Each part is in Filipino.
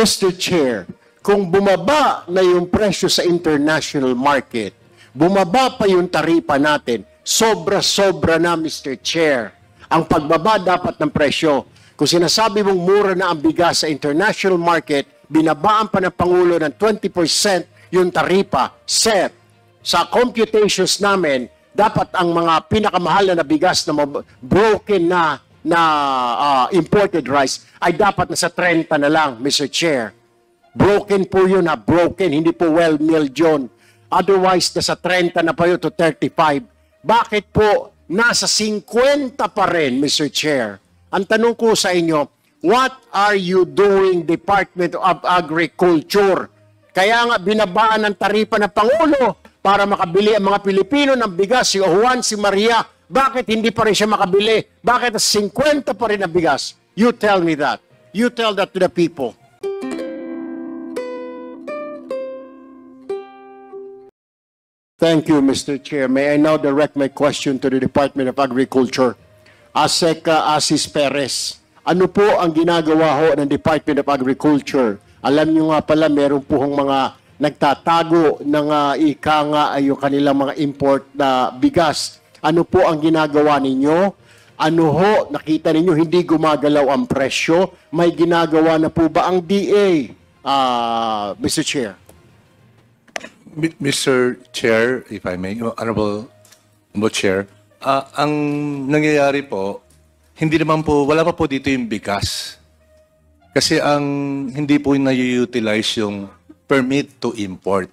Mr. Chair, kung bumaba na yung presyo sa international market, bumaba pa yung taripa natin, sobra-sobra na, Mr. Chair. Ang pagbaba dapat ng presyo. Kung sinasabi mong mura na ang bigas sa international market, binabaan pa ng Pangulo ng 20% yung taripa, sir. Sa computations namin, dapat ang mga pinakamahal na bigas na broken na imported rice ay dapat nasa 30 na lang, Mr. Chair. Broken po yun, broken, hindi po well-milled yun. Otherwise, nasa 30 na pa yun to 35. Bakit po nasa 50 pa rin, Mr. Chair? Ang tanong ko sa inyo, what are you doing, Department of Agriculture? Kaya nga binabaan ng taripa ng Pangulo para makabili ang mga Pilipino ng bigas, si Juan, si Maria. Bakit hindi pa rin siya makabili? Bakit 50 pa rin ang bigas? You tell me that. You tell that to the people. Thank you, Mr. Chair. May I now direct my question to the Department of Agriculture. ASEC Asis Perez, ano po ang ginagawa ho ng Department of Agriculture? Alam nyo nga pala, meron po hong mga nagtatago ng ika nga ay yung kanilang mga import na bigas. Ano po ang ginagawa ninyo? Ano ho, nakita ninyo hindi gumagalaw ang presyo? May ginagawa na po ba ang DA, Mr. Chair? Mr. Chair, if I may, Honorable Chair, ang nangyayari po, hindi naman po, wala pa po dito yung bigas. Kasi ang hindi po na-utilize yung permit to import.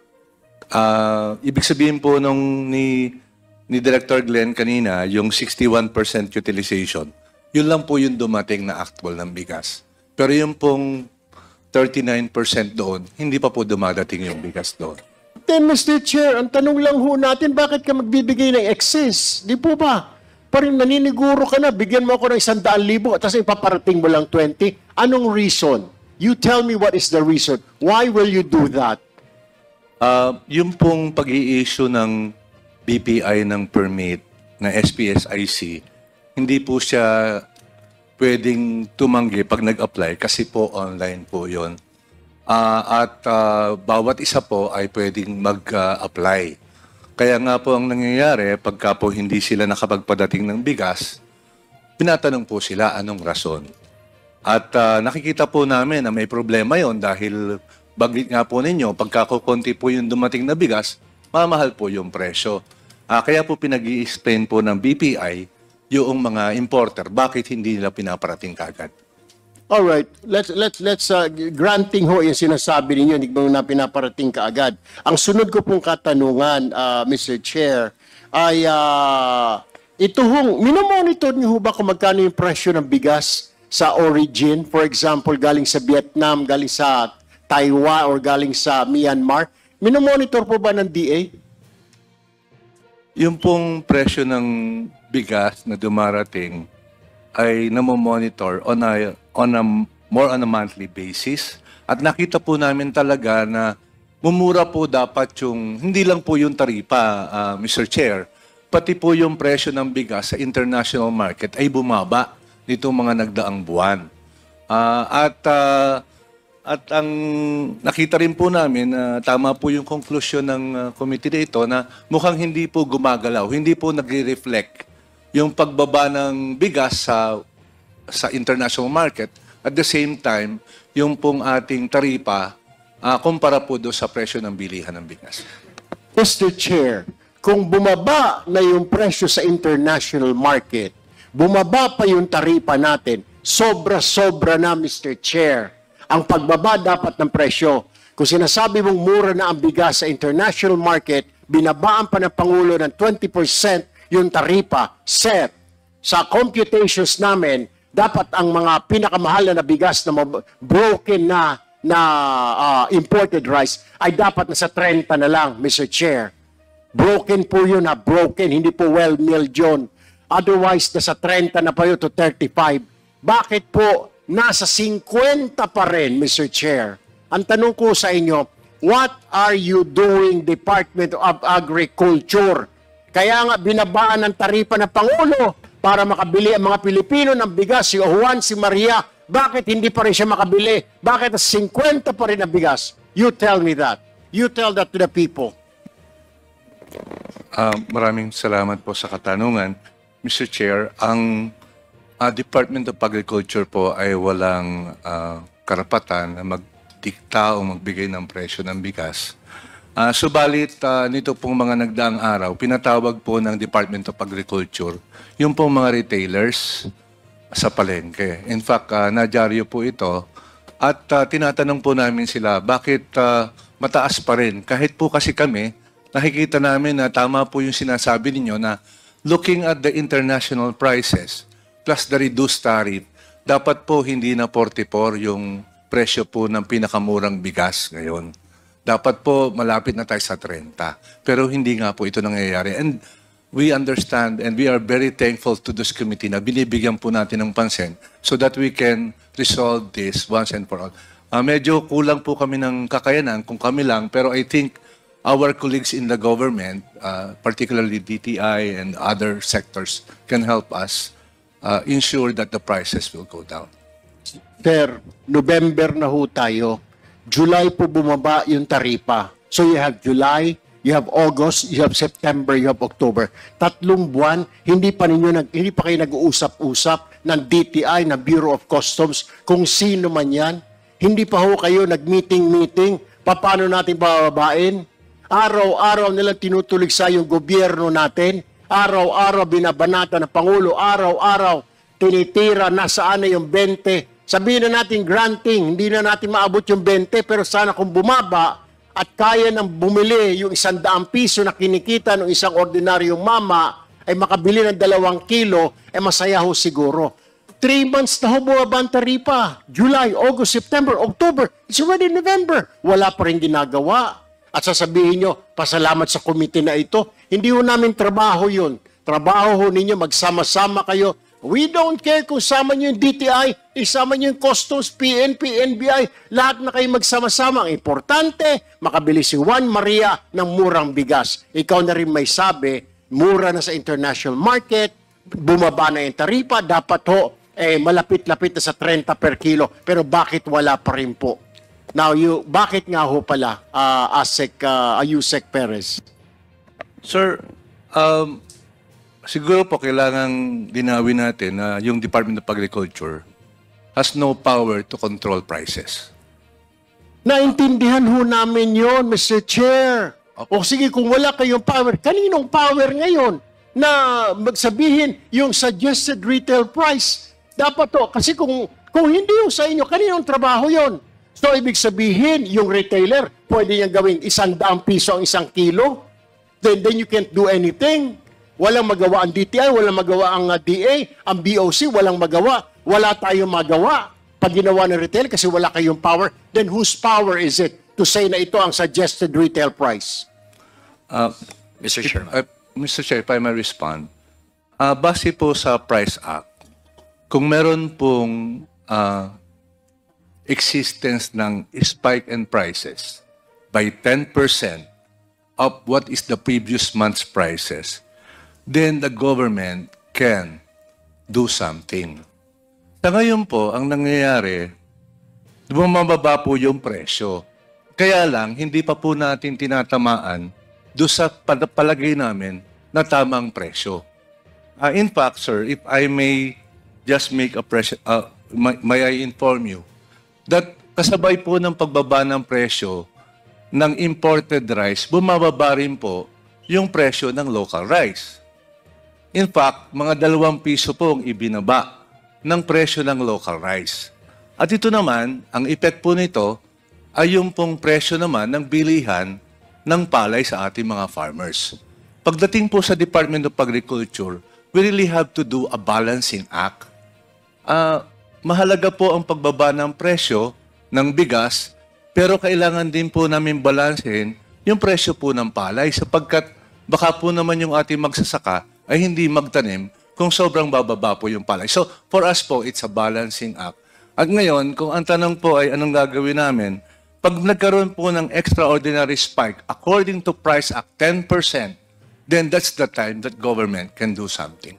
Ibig sabihin po ni Director Glenn kanina, yung 61% utilization, yun lang po yung dumating na actual ng bigas. Pero yung pong 39% doon, hindi pa po dumadating yung bigas doon. Then, Mr. Chair, ang tanong lang ho natin, bakit ka magbibigay ng excess? Di po ba? Parang naniniguro ka na, bigyan mo ako ng 100,000 at tapos ipaparating mo lang 20. Anong reason? You tell me what is the reason. Why will you do that? Yung pong pag-i-issue ng BPI ng permit na SPSIC, hindi po siya pwedeng tumanggi pag nag-apply kasi po online po yun. At bawat isa po ay pwedeng mag-apply. Kaya nga po ang nangyayari, pagka po hindi sila nakapagpadating ng bigas, pinatanong po sila anong rason. At nakikita po namin na may problema yon dahil bagit nga po ninyo, pagka kukunti po yung dumating na bigas, mamahal po yung presyo. Kaya po pinag-i-explain po ng BPI yung mga importer, bakit hindi nila pinaparating kagad. All right, let's granting ho yung sinasabi ninyo, hindi mo na pinaparating kaagad. Ang sunod ko pong katanungan, Mr. Chair, ay ito hong, minomonitor niyo ho ba kung magkano yung presyo ng bigas sa origin? For example, galing sa Vietnam, galing sa Taiwan, or galing sa Myanmar. Minomonitor po ba ng DA? Yung pong presyo ng bigas na dumarating ay namomonitor on a more on a monthly basis. At nakita po namin talaga na mumura po dapat yung, hindi lang po yung taripa, Mr. Chair, pati po yung presyo ng bigas sa international market ay bumaba nitong mga nagdaang buwan. At ang nakita rin po namin na tama po yung conclusion ng committee dito na mukhang hindi po gumagalaw, hindi po nagre-reflect yung pagbaba ng bigas sa international market. At the same time, yung pong ating taripa kumpara po doon sa presyo ng bilihan ng bigas. Mr. Chair, kung bumaba na yung presyo sa international market, bumaba pa yung taripa natin, sobra-sobra na, Mr. Chair. Ang pagbaba dapat ng presyo. Kung sinasabi mong mura na ang bigas sa international market, binabaan pa ng Pangulo ng 20% yung taripa, sir. Sa computations namin, dapat ang mga pinakamahal na bigas na broken na imported rice ay dapat nasa 30 na lang, Mr. Chair. Broken po yun, broken, hindi po well-milled yun. Otherwise, nasa 30 na pa yun to 35. Bakit po nasa 50 pa rin, Mr. Chair? Ang tanong ko sa inyo, what are you doing, Department of Agriculture? Kaya nga binabaan ng taripa ng Pangulo para makabili ang mga Pilipino ng bigas, si Juan, si Maria. Bakit hindi pa rin siya makabili? Bakit 50 pa rin ang bigas? You tell me that. You tell that to the people. Maraming salamat po sa katanungan. Mr. Chair, ang Department of Agriculture po ay walang karapatan na magdikta o magbigay ng presyo ng bigas. Subalit, nito pong mga nagdaang araw, pinatawag po ng Department of Agriculture yung pong mga retailers sa palengke. In fact, nadyaryo po ito at tinatanong po namin sila, bakit mataas pa rin? Kahit po kasi kami, nakikita namin na tama po yung sinasabi ninyo na looking at the international prices plus the reduced tariff, dapat po hindi na 44 yung presyo po ng pinakamurang bigas ngayon. Dapat po malapit na tayo sa 30. Pero hindi nga po ito nangyayari. And we understand and we are very thankful to this committee na binibigyan po natin ng pansin so that we can resolve this once and for all. Medyo kulang po kami ng kakayanan kung kami lang, pero I think our colleagues in the government, particularly DTI and other sectors, can help us ensure that the prices will go down. Sir, November na ho tayo. July po bumaba yung taripa. So you have July, you have August, you have September, you have October. 3 buwan, hindi pa kayo nag-uusap-usap ng DTI, ng Bureau of Customs, kung sino man yan. Hindi pa ho kayo nag-meeting, paano natin bababain? Araw-araw nilang tinutuligsa yung gobyerno natin. Araw-araw binabanata ng Pangulo. Araw-araw tinitira nasaan na yung 20. Sabihin na natin granting, hindi na natin maabot yung 20, pero sana kung bumaba at kaya nang bumili yung 100 piso na kinikita ng isang ordinaryong mama ay makabili ng 2 kilo, masaya ho siguro. 3 months na ho bumaba ang taripa. July, August, September, October, it's already November. Wala pa rin ginagawa. At sasabihin nyo, pasalamat sa komite na ito. Hindi ho namin trabaho yun. Trabaho ho ninyo, magsama-sama kayo. We don't care kung sama nyo yung DTI, isama nyo yung Customs, PNP, NBI, lahat na kayo magsama-sama. Ang importante, makabili si Juan Maria ng murang bigas. Ikaw na rin may sabi, mura na sa international market, bumaba na yung taripa, dapat ho, malapit-lapit na sa 30 per kilo. Pero bakit wala pa rin po? Now, bakit nga ho pala, Yusek Perez? Sir, siguro po kailangang dinawin natin na yung Department of Agriculture has no power to control prices. Naintindihan ho namin yon, Mr. Chair. O sige, kung wala kayong power, kaninong power ngayon na magsabihin yung suggested retail price? Dapat to, kasi kung hindi yung sa inyo, kaninong trabaho yon? So, ibig sabihin, yung retailer, pwede niyang gawing 100 piso ang 1 kilo? Then you can't do anything. Walang magawa ang DTI, walang magawa ang DA, ang BOC, walang magawa. Wala tayong magawa pag ginawa ng retail kasi wala kayong power. Then whose power is it to say na ito ang suggested retail price? Mr. Chairman. Mr. Chair, if I may respond, base po sa Price Act, kung meron pong existence ng spike in prices by 10% of what is the previous month's prices, then the government can do something. Sa ngayon po, ang nangyayari, bumababa po yung presyo. Kaya lang, hindi pa po natin tinatamaan doon sa palagay namin na tamang presyo. In fact, sir, if I may just make a may I inform you that kasabay po ng pagbaba ng presyo ng imported rice, bumababa rin po yung presyo ng local rice. In fact, mga 2 piso po ang ibinaba ng presyo ng local rice. At ito naman, ang effect po nito ay yung pong presyo naman ng bilihan ng palay sa ating mga farmers. Pagdating po sa Department of Agriculture, we really have to do a balancing act. Mahalaga po ang pagbaba ng presyo ng bigas, pero kailangan din po namin balansehin yung presyo po ng palay sapagkat baka po naman yung ating magsasaka ay hindi magtanim kung sobrang bababa po yung palay. So, for us po, it's a balancing act. At ngayon, kung ang tanong po ay anong gagawin namin, pag nagkaroon po ng extraordinary spike, according to Price Act, 10%, then that's the time that government can do something.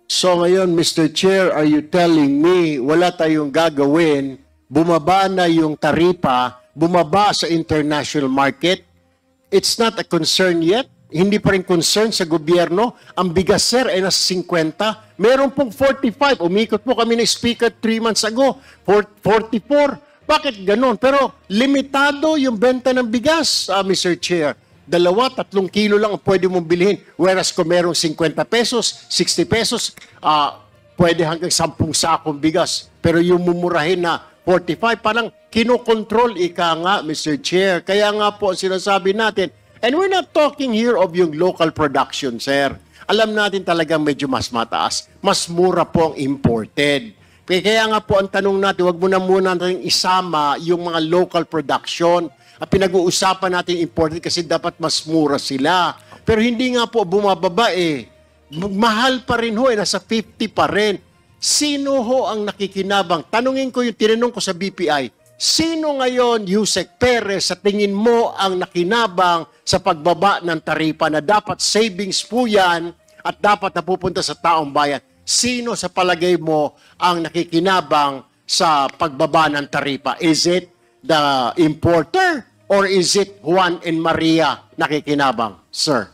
So ngayon, Mr. Chair, are you telling me wala tayong gagawin, bumaba na yung taripa, bumaba sa international market? It's not a concern yet? Hindi pa rin concern sa gobyerno? Ang bigas, sir, ay nasa 50. Meron pong 45. Umikot po kami ng speaker 3 months ago. 44. Bakit ganon? Pero limitado yung benta ng bigas, Mr. Chair. 2-3 kilo lang ang pwede mong bilhin. Whereas kung merong 50 pesos, 60 pesos, pwede hanggang 10 sakong bigas. Pero yung mumurahin na 45, parang kinokontrol ika nga, Mr. Chair. Kaya nga po sinasabi natin, and we're not talking here of yung local production, sir. Alam natin talagang medyo mas mataas. Mas mura po ang imported. Kaya nga po ang tanong natin, wag mo na muna natin isama yung mga local production. Pinag-uusapan natin imported kasi dapat mas mura sila. Pero hindi nga po bumababa eh. Mahal pa rin ho eh, nasa 50 pa rin. Sino ho ang nakikinabang? Tanungin ko yung tinanong ko sa BPI. Sino ngayon, Yusek Perez, sa tingin mo ang nakinabang sa pagbaba ng taripa na dapat savings po yan at dapat napupunta sa taong bayan? Sino sa palagay mo ang nakikinabang sa pagbaba ng taripa? Is it the importer or is it Juan and Maria nakikinabang, sir?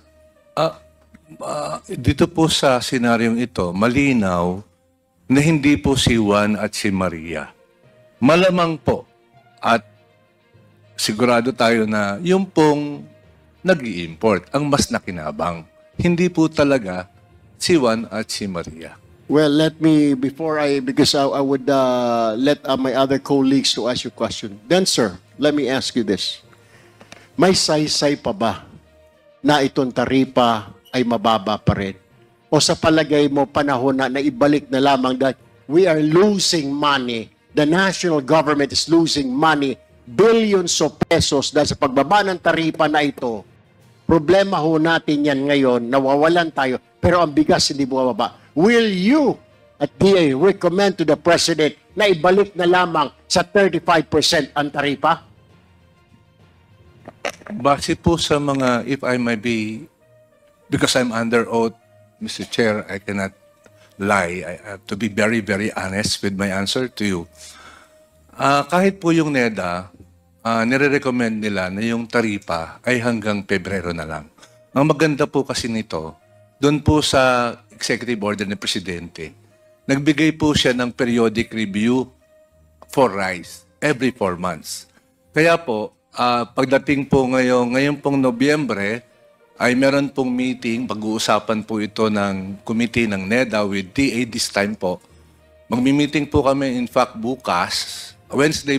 Dito po sa senaryong ito, malinaw na hindi po si Juan at si Maria. Malamang po at sigurado tayo na yung pong nag-i-import ang mas nakinabang. Hindi po talaga si Juan at si Maria. Well, let me, because I would let my other colleagues to ask you a question. Then, sir, let me ask you this. May saysay pa ba na itong taripa ay mababa pa rin? O sa palagay mo, panahon na ibalik na lamang that we are losing money, the national government is losing money, billions of pesos dahil sa pagbaba ng taripa na ito. Problema ho natin yan ngayon, nawawalan tayo, pero ang bigas hindi bumababa. Will you at DA recommend to the President na ibalik na lamang sa 35% ang taripa? Base po sa mga, if I may be, because I'm under oath, Mr. Chair, I cannot lie. I have to be very, very honest with my answer to you. Kahit po yung NEDA, nire-recommend nila na yung taripa ay hanggang Pebrero na lang. Ang maganda po kasi nito, doon po sa executive order ng Presidente, nagbigay po siya ng periodic review for rice every 4 months. Kaya po, pagdating po ngayon pong Nobyembre, ay meron pong meeting, pag-uusapan po ito ng committee ng NEDA with DA this time po. Magmi-meeting po kami, in fact, bukas, Wednesday,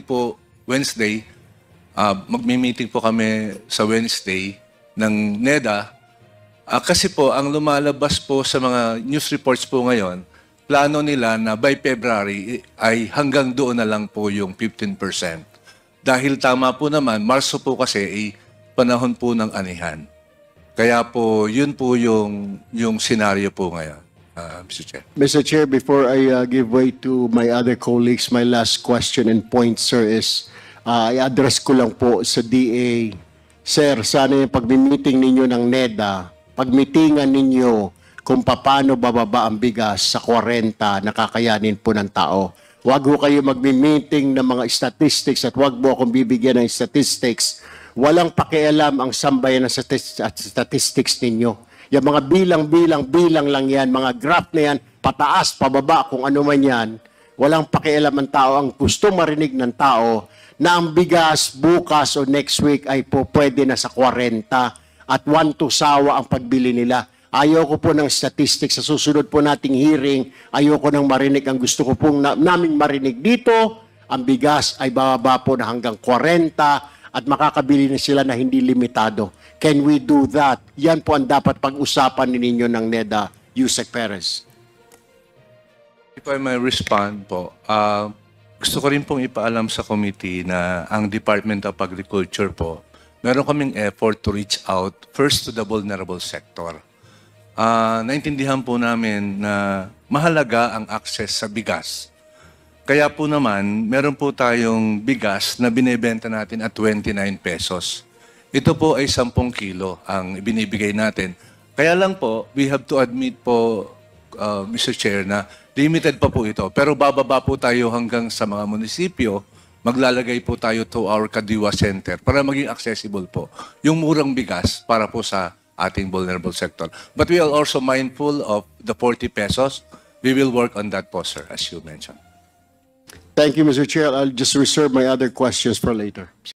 magmi-meeting po kami sa Wednesday ng NEDA. Kasi po, ang lumalabas po sa mga news reports po ngayon, plano nila na by February ay hanggang doon na lang po yung 15%. Dahil tama po naman, Marso po kasi ay panahon po ng anihan. Kaya po, yun po yung senaryo po ngayon, Mr. Chair. Mr. Chair, before I give way to my other colleagues, my last question and point, sir, is i-address ko lang po sa DA. Sir, sana yung pag-meeting ninyo ng NEDA, pag-meetingan ninyo kung paano bababa ang bigas sa 40 na kakayanin po ng tao. Huwag ho kayo mag-meeting ng mga statistics at huwag mo akong bibigyan ng statistics. Walang pakialam ang sambayan ng statistics ninyo. Yung mga bilang lang yan, mga graph na yan, pataas, pababa, kung ano man yan. Walang pakialam ang tao. Ang gusto marinig ng tao na ang bigas bukas o next week ay po pwede na sa 40 at 1 to sawa ang pagbili nila. Ayoko po ng statistics sa susunod po nating hearing. Ayoko nang marinig. Ang gusto ko pong naming marinig dito, ang bigas ay bababa po na hanggang 40 at makakabili na sila na hindi limitado. Can we do that? Yan po ang dapat pag-usapan ninyo ng NEDA, Yusek Perez. If I may respond po, gusto ko rin pong ipaalam sa committee na ang Department of Agriculture po, meron kaming effort to reach out first to the vulnerable sector. Naintindihan po namin na mahalaga ang access sa bigas. Kaya po naman, meron po tayong bigas na binibenta natin at 29 pesos. Ito po ay 10 kilo ang binibigay natin. Kaya lang po, we have to admit po, Mr. Chair, na limited pa po ito. Pero bababa po tayo hanggang sa mga munisipyo, maglalagay po tayo to our Kadiwa Center para maging accessible po yung murang bigas para po sa ating vulnerable sector. But we are also mindful of the 40 pesos. We will work on that po, sir, as you mentioned. Thank you, Mr. Chair. I'll just reserve my other questions for later.